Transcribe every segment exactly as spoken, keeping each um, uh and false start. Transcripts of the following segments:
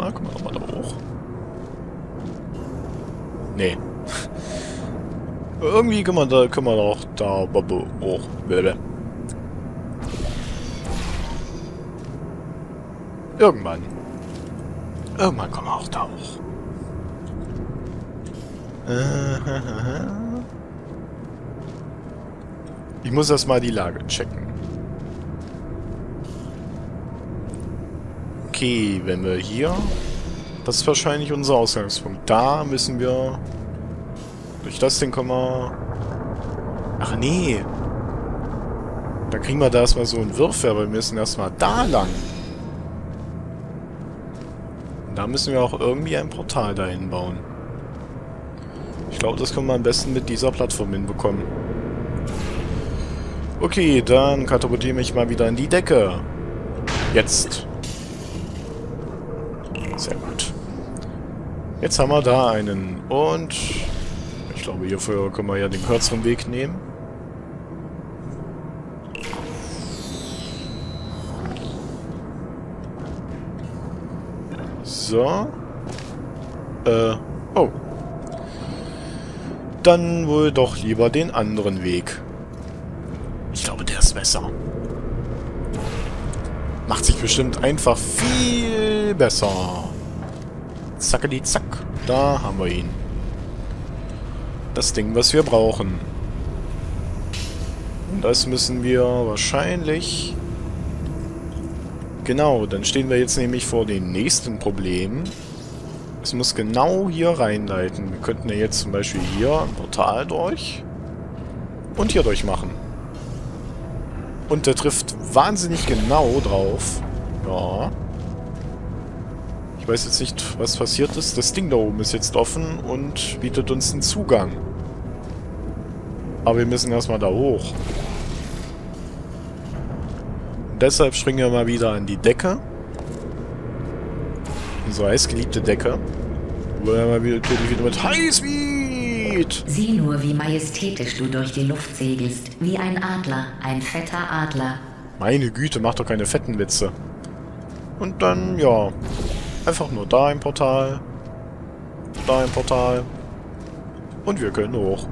mal. Kommen wir nochmal da hoch. Nee. Irgendwie können wir da, können wir doch da hoch. Irgendwann. Irgendwann kommen wir auch da hoch. Ich muss erstmal die Lage checken. Okay, wenn wir hier... Das ist wahrscheinlich unser Ausgangspunkt. Da müssen wir... Durch das Ding kommen wir... Ach nee. Da kriegen wir da erstmal so einen Würfel, aber wir müssen erstmal da lang. Und da müssen wir auch irgendwie ein Portal dahin bauen. Ich glaube, das können wir am besten mit dieser Plattform hinbekommen. Okay, dann katapultiere ich mal wieder in die Decke. Jetzt. Sehr gut. Jetzt haben wir da einen. Und ich glaube, hierfür können wir ja den kürzeren Weg nehmen. So. Äh, oh. Dann wohl doch lieber den anderen Weg. Ich glaube, der ist besser. Macht sich bestimmt einfach viel besser. Zackeli zack. Da haben wir ihn. Das Ding, was wir brauchen. Und das müssen wir wahrscheinlich... Genau, dann stehen wir jetzt nämlich vor dem nächsten Problem. Es muss genau hier reinleiten. Wir könnten ja jetzt zum Beispiel hier ein Portal durch und hier durch machen. Und der trifft wahnsinnig genau drauf. Ja. Ich weiß jetzt nicht, was passiert ist. Das Ding da oben ist jetzt offen und bietet uns einen Zugang. Aber wir müssen erstmal da hoch. Und deshalb springen wir mal wieder an die Decke. Unsere heißgeliebte Decke. Wo wir mal wieder, wieder mit Highspeed! Sieh nur, wie majestätisch du durch die Luft segelst. Wie ein Adler, ein fetter Adler. Meine Güte, mach doch keine fetten Witze. Und dann, ja, einfach nur da ein Portal. Da ein Portal. Und wir können hoch.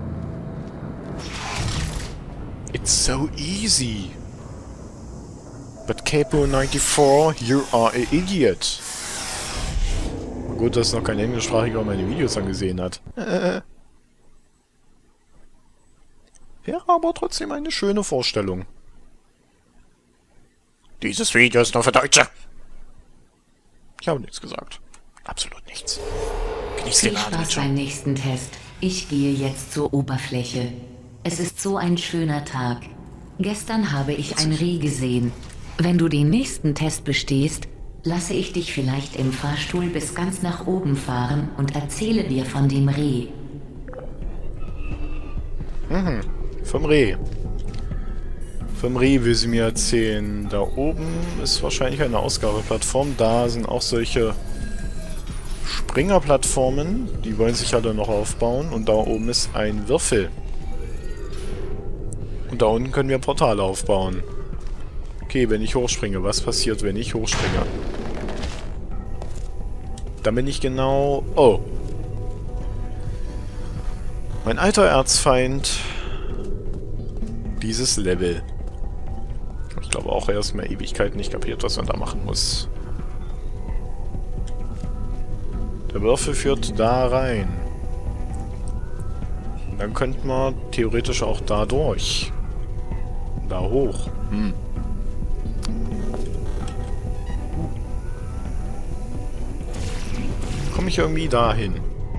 It's so easy. But Capo ninety-four, you are an idiot. Gut, dass noch kein Englischsprachiger meine Videos angesehen hat. Wäre aber trotzdem eine schöne Vorstellung. Dieses Video ist nur für Deutsche. Ich habe nichts gesagt. Absolut nichts. Genieß Viel den Abend. Spaß beim nächsten Test. Ich gehe jetzt zur Oberfläche. Es ist so ein schöner Tag. Gestern habe ich ein Reh gesehen. Wenn du den nächsten Test bestehst, lasse ich dich vielleicht im Fahrstuhl bis ganz nach oben fahren und erzähle dir von dem Reh. Mhm, vom Reh. Vom Reh will sie mir erzählen. Da oben ist wahrscheinlich eine Ausgabeplattform. Da sind auch solche Springerplattformen. Die wollen sich alle noch aufbauen. Und da oben ist ein Würfel. Und da unten können wir Portale aufbauen. Okay, wenn ich hochspringe. Was passiert, wenn ich hochspringe? Dann bin ich genau... Oh. Mein alter Erzfeind. Dieses Level. Ich glaube auch erst mal Ewigkeit nicht kapiert, was man da machen muss. Der Würfel führt da rein. Und dann könnte man theoretisch auch da durch. Da hoch. Hm. Komme ich irgendwie dahin?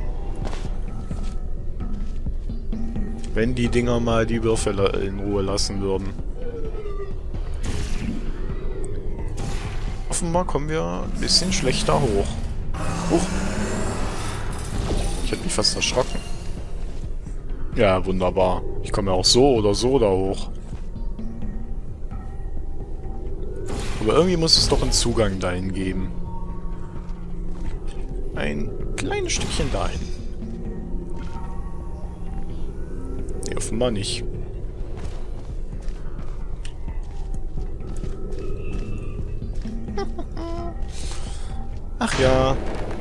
Wenn die Dinger mal die Würfel in Ruhe lassen würden. Offenbar kommen wir ein bisschen schlechter hoch. Huch. Ich hätte mich fast erschrocken. Ja, wunderbar. Ich komme ja auch so oder so da hoch. Aber irgendwie muss es doch einen Zugang dahin geben. Ein kleines Stückchen dahin. Nee, offenbar nicht. Ach ja.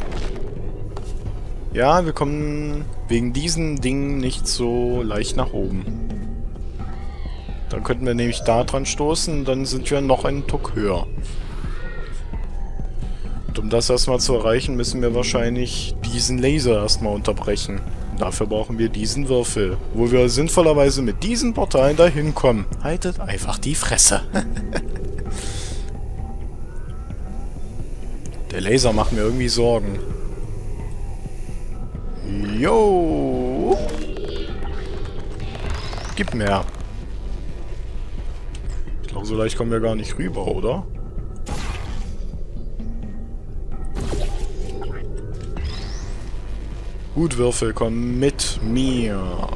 Ja, wir kommen wegen diesen Dingen nicht so leicht nach oben. Da könnten wir nämlich da dran stoßen, dann sind wir noch einen Tuck höher. Und um das erstmal zu erreichen, müssen wir wahrscheinlich diesen Laser erstmal unterbrechen. Und dafür brauchen wir diesen Würfel, wo wir sinnvollerweise mit diesen Portalen dahin kommen. Haltet einfach die Fresse. Der Laser macht mir irgendwie Sorgen. Jo! Gib mehr. Ich glaube, so leicht kommen wir gar nicht rüber, oder? Gut, Würfel, komm mit mir.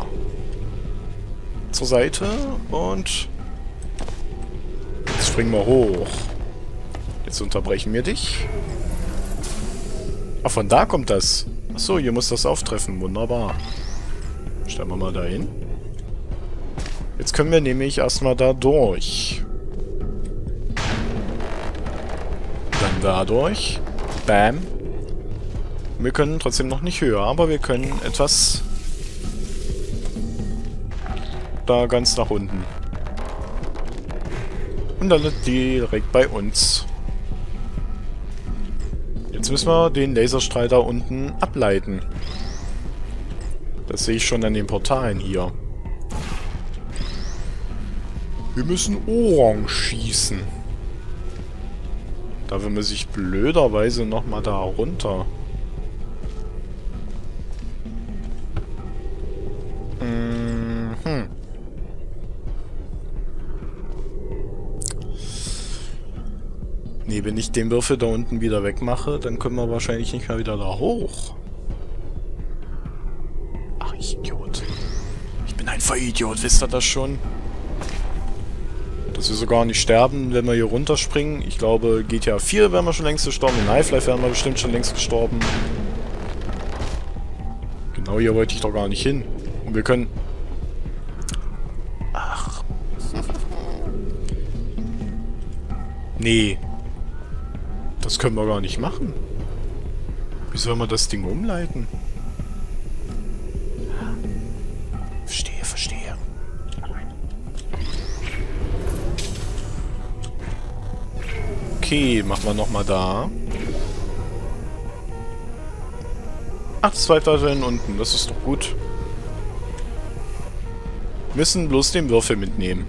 Zur Seite und... Jetzt springen wir hoch. Jetzt unterbrechen wir dich. Ach, von da kommt das. Achso, hier muss das auftreffen. Wunderbar. Stellen wir mal da hin. Jetzt können wir nämlich erstmal da durch. Dann da durch. Bam. Wir können trotzdem noch nicht höher, aber wir können etwas da ganz nach unten. Und dann ist die direkt bei uns. Jetzt müssen wir den Laserstrahl da unten ableiten. Das sehe ich schon an den Portalen hier. Wir müssen Orange schießen. Dafür muss ich blöderweise nochmal da runter. Mhm. Nee, wenn ich den Würfel da unten wieder wegmache, dann können wir wahrscheinlich nicht mehr wieder da hoch. Ach, ich Idiot. Ich bin ein Vollidiot, wisst ihr das schon? Dass wir sogar nicht sterben, wenn wir hier runterspringen. Ich glaube, G T A vier wären wir schon längst gestorben. In Half-Life wären wir bestimmt schon längst gestorben. Genau hier wollte ich doch gar nicht hin. Und wir können... Ach. Nee. Das können wir gar nicht machen. Wie soll man das Ding umleiten? Verstehe, verstehe. Okay, machen wir nochmal da. Ach, das war weiterhin unten. Das ist doch gut. Wir müssen bloß den Würfel mitnehmen.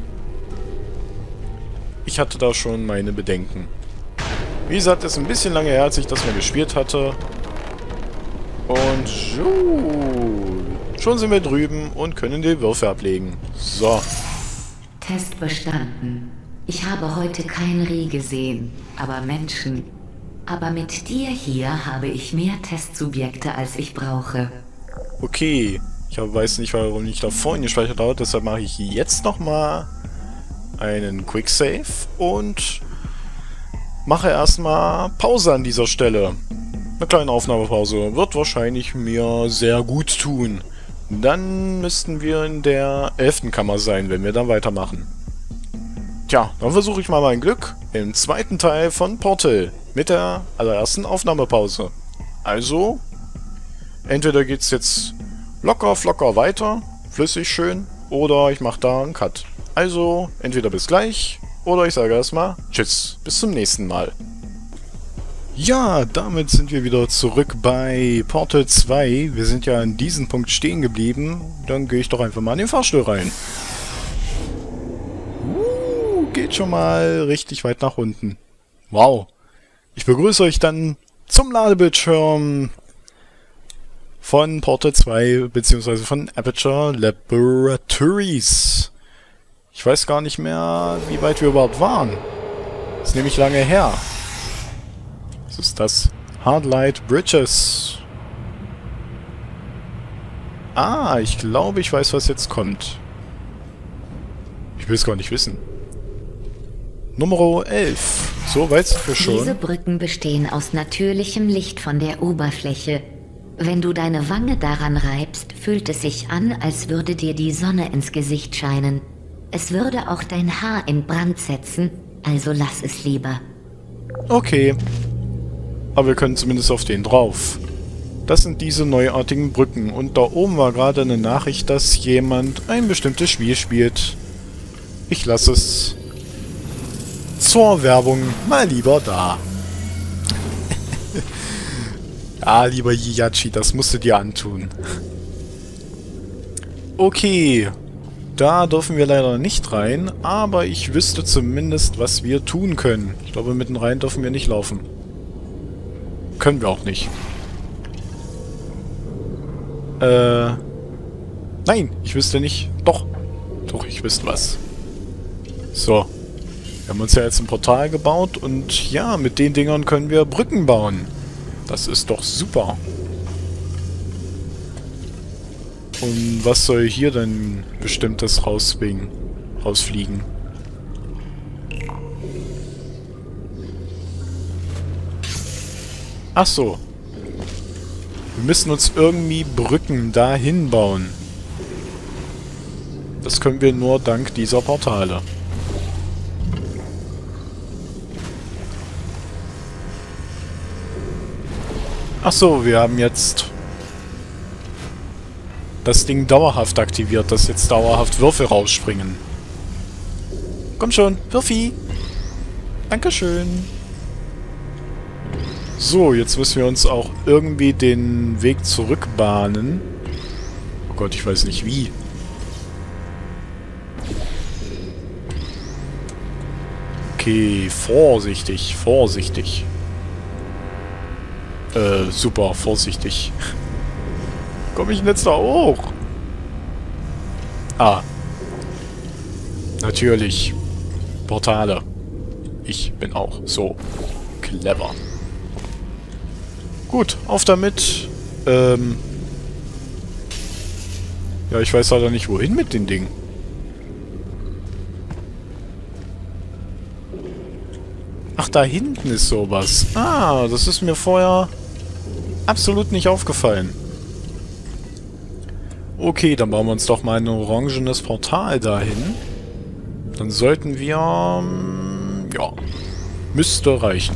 Ich hatte da schon meine Bedenken. Wie gesagt, es ist ein bisschen lange her, als ich das mal gespielt hatte. Und schon sind wir drüben und können die Würfel ablegen. So. Test bestanden. Ich habe heute kein Reh gesehen, aber Menschen. Aber mit dir hier habe ich mehr Testsubjekte, als ich brauche. Okay. Ich weiß nicht, warum ich da vorhin gespeichert habe, deshalb mache ich jetzt nochmal einen Quick Save und mache erstmal Pause an dieser Stelle. Eine kleine Aufnahmepause wird wahrscheinlich mir sehr gut tun. Dann müssten wir in der elften Kammer sein, wenn wir dann weitermachen. Tja, dann versuche ich mal mein Glück im zweiten Teil von Portal mit der allerersten Aufnahmepause. Also, entweder geht's jetzt locker, flocker weiter, flüssig schön, oder ich mache da einen Cut. Also, entweder bis gleich, oder ich sage erstmal tschüss, bis zum nächsten Mal. Ja, damit sind wir wieder zurück bei Portal zwei. Wir sind ja an diesem Punkt stehen geblieben. Dann gehe ich doch einfach mal in den Fahrstuhl rein. Uh, geht schon mal richtig weit nach unten. Wow. Ich begrüße euch dann zum Ladebildschirm von Portal zwei, beziehungsweise von Aperture Laboratories. Ich weiß gar nicht mehr, wie weit wir überhaupt waren. Das ist nämlich lange her. Was ist das? Hardlight Bridges. Ah, ich glaube, ich weiß, was jetzt kommt. Ich will es gar nicht wissen. Nummer elf. So weit sind wir schon. Diese Brücken bestehen aus natürlichem Licht von der Oberfläche. Wenn du deine Wange daran reibst, fühlt es sich an, als würde dir die Sonne ins Gesicht scheinen. Es würde auch dein Haar in Brand setzen, also lass es lieber. Okay. Aber wir können zumindest auf den drauf. Das sind diese neuartigen Brücken. Und da oben war gerade eine Nachricht, dass jemand ein bestimmtes Spiel spielt. Ich lasse es zur Werbung mal lieber da. Ah, lieber Yiyachi, das musst du dir antun. Okay. Da dürfen wir leider nicht rein, aber ich wüsste zumindest, was wir tun können. Ich glaube, mitten rein dürfen wir nicht laufen. Können wir auch nicht. Äh... Nein, ich wüsste nicht... Doch. Doch, ich wüsste was. So. Wir haben uns ja jetzt ein Portal gebaut und ja, mit den Dingern können wir Brücken bauen. Das ist doch super. Und was soll hier denn bestimmtes rausfliegen? rausfliegen? Ach so. Wir müssen uns irgendwie Brücken dahin bauen. Das können wir nur dank dieser Portale. Ach so, wir haben jetzt das Ding dauerhaft aktiviert, dass jetzt dauerhaft Würfel rausspringen. Komm schon, Würfi! Dankeschön! So, jetzt müssen wir uns auch irgendwie den Weg zurückbahnen. Oh Gott, ich weiß nicht wie. Okay, vorsichtig, vorsichtig. Äh, super, vorsichtig. Komme ich denn jetzt da hoch? Ah. Natürlich. Portale. Ich bin auch so clever. Gut, auf damit. Ähm. Ja, ich weiß leider nicht, wohin mit den Dingen. Ach, da hinten ist sowas. Ah, das ist mir vorher absolut nicht aufgefallen. Okay, dann bauen wir uns doch mal ein orangenes Portal dahin. Dann sollten wir... Ja, müsste reichen.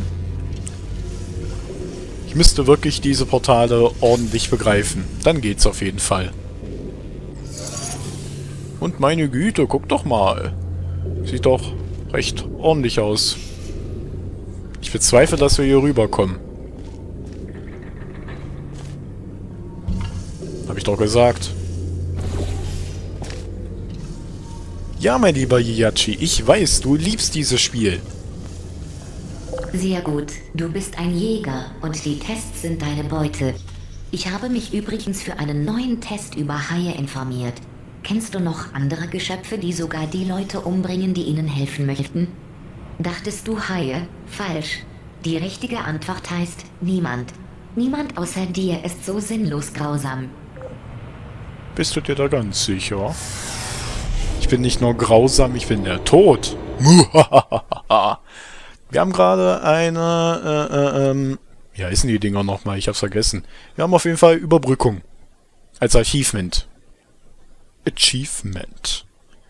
Ich müsste wirklich diese Portale ordentlich begreifen. Dann geht's auf jeden Fall. Und meine Güte, guck doch mal. Sieht doch recht ordentlich aus. Ich bezweifle, dass wir hier rüberkommen. Hab ich doch gesagt. Ja, mein lieber Yiyachi, ich weiß, du liebst dieses Spiel. Sehr gut. Du bist ein Jäger und die Tests sind deine Beute. Ich habe mich übrigens für einen neuen Test über Haie informiert. Kennst du noch andere Geschöpfe, die sogar die Leute umbringen, die ihnen helfen möchten? Dachtest du Haie? Falsch. Die richtige Antwort heißt niemand. Niemand außer dir ist so sinnlos grausam. Bist du dir da ganz sicher? Ich bin nicht nur grausam, ich bin der Tod. Wir haben gerade eine, äh, äh, ähm, wie heißen die Dinger nochmal? Ich hab's vergessen. Wir haben auf jeden Fall Überbrückung. Als Achievement. Achievement.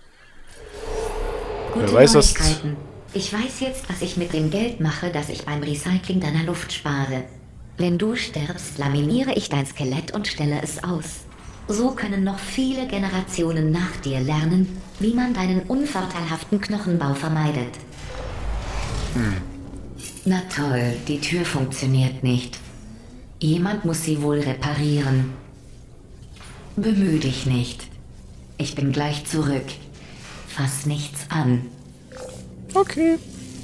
Gute Wer weiß, was... Neuigkeiten. Ich weiß jetzt, was ich mit dem Geld mache, das ich beim Recycling deiner Luft spare. Wenn du stirbst, laminiere ich dein Skelett und stelle es aus. So können noch viele Generationen nach dir lernen, wie man deinen unvorteilhaften Knochenbau vermeidet. Hm. Na toll, die Tür funktioniert nicht. Jemand muss sie wohl reparieren. Bemühe dich nicht. Ich bin gleich zurück. Fass nichts an. Okay.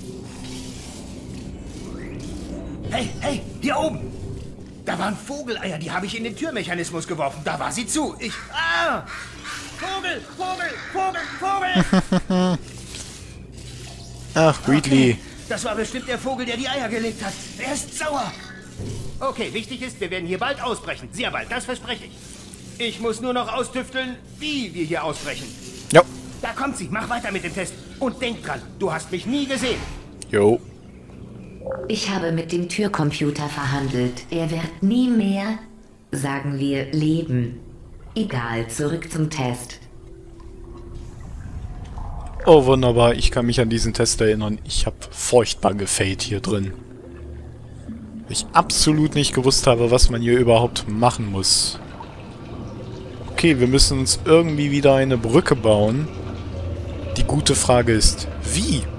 Hey, hey, hier oben! Da waren Vogeleier, die habe ich in den Türmechanismus geworfen. Da war sie zu. Ich... Ah! Vogel, Vogel, Vogel, Vogel! Ach, Wheatley. Okay. Das war bestimmt der Vogel, der die Eier gelegt hat. Er ist sauer. Okay, wichtig ist, wir werden hier bald ausbrechen. Sehr bald, das verspreche ich. Ich muss nur noch austüfteln, wie wir hier ausbrechen. Jo. Da kommt sie. Mach weiter mit dem Test. Und denk dran, du hast mich nie gesehen. Jo. Ich habe mit dem Türcomputer verhandelt. Er wird nie mehr, sagen wir, leben. Egal, zurück zum Test. Oh, wunderbar. Ich kann mich an diesen Test erinnern. Ich habe furchtbar gefailt hier drin. Ich absolut nicht gewusst habe, was man hier überhaupt machen muss. Okay, wir müssen uns irgendwie wieder eine Brücke bauen. Die gute Frage ist, wie?